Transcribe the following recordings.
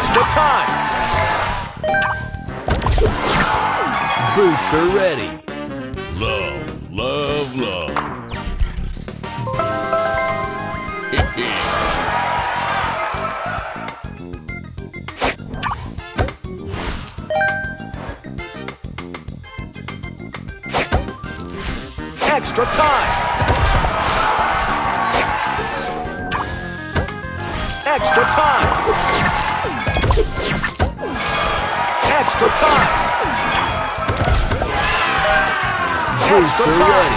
Extra time! Booster ready. Love, love, love. Extra time! Extra time! Extra time! Extra Booster time!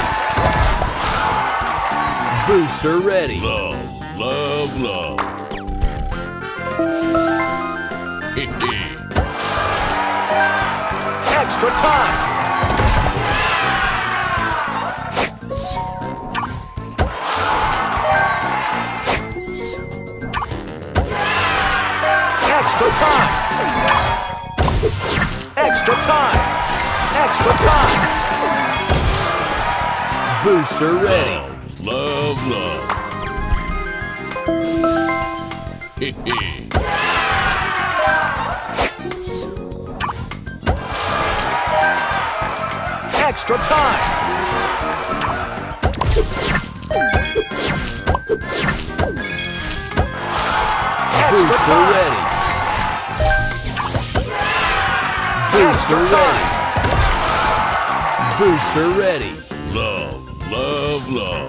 ready. Booster ready. Love, love, love. Extra time! Extra time! Extra time! Extra time! Booster ready. Love, love. Extra time! Extra Booster time! ready. Booster Extra ready. time! Booster ready. Love, love, love.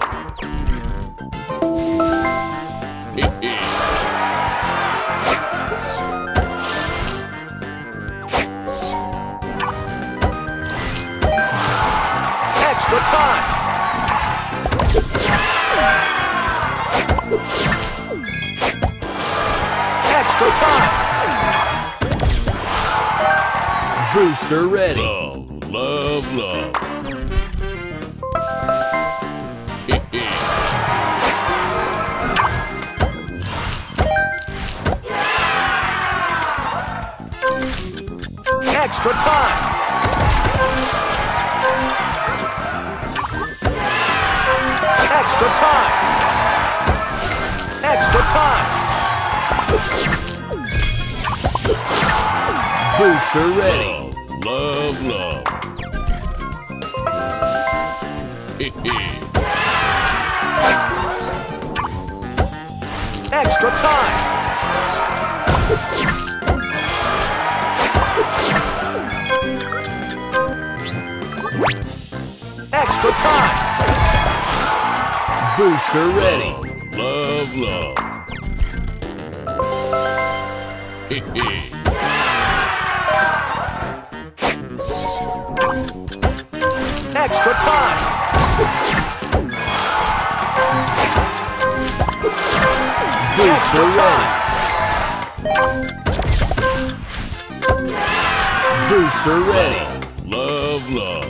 Extra time! Extra time! Booster ready. Love, love, love. Extra time! Extra time! Extra time! Booster ready. Love, love, love. Extra time! Extra time! Booster ready. Love, love. Extra time! Booster ready. Booster ready. Love, love.